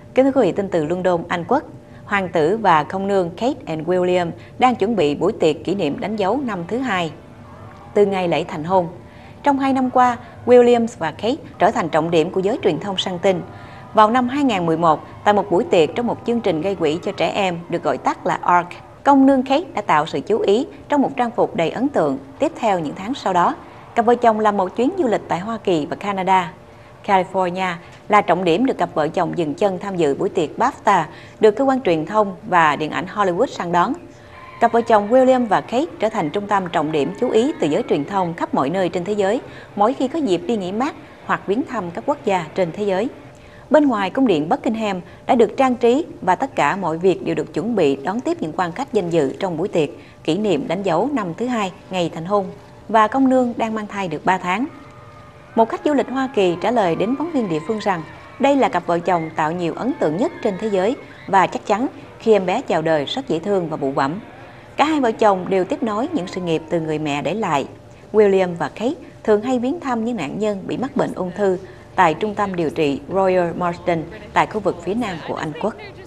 Kính thưa quý vị, tin từ London, Anh Quốc. Hoàng tử và công nương Kate and William đang chuẩn bị buổi tiệc kỷ niệm đánh dấu năm thứ hai từ ngày lễ thành hôn. Trong 2 năm qua, William và Kate trở thành trọng điểm của giới truyền thông săn tin. Vào năm 2011, tại một buổi tiệc trong một chương trình gây quỹ cho trẻ em được gọi tắt là ARC, công nương Kate đã tạo sự chú ý trong một trang phục đầy ấn tượng. Tiếp theo những tháng sau đó, cặp vợ chồng làm một chuyến du lịch tại Hoa Kỳ và Canada. California là trọng điểm được cặp vợ chồng dừng chân tham dự buổi tiệc BAFTA được cơ quan truyền thông và điện ảnh Hollywood săn đón. Cặp vợ chồng William và Kate trở thành trung tâm trọng điểm chú ý từ giới truyền thông khắp mọi nơi trên thế giới mỗi khi có dịp đi nghỉ mát hoặc viếng thăm các quốc gia trên thế giới. Bên ngoài cung điện Buckingham đã được trang trí và tất cả mọi việc đều được chuẩn bị đón tiếp những quan khách danh dự trong buổi tiệc kỷ niệm đánh dấu năm thứ hai ngày thành hôn và công nương đang mang thai được 3 tháng. Một khách du lịch Hoa Kỳ trả lời đến phóng viên địa phương rằng đây là cặp vợ chồng tạo nhiều ấn tượng nhất trên thế giới và chắc chắn khi em bé chào đời rất dễ thương và bụ bẫm. Cả hai vợ chồng đều tiếp nối những sự nghiệp từ người mẹ để lại. William và Kate thường hay viếng thăm những nạn nhân bị mắc bệnh ung thư tại trung tâm điều trị Royal Marsden tại khu vực phía nam của Anh Quốc.